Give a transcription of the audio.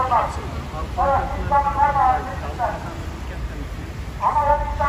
olmaz. Evet, insanlar da halinde ister. Ama hep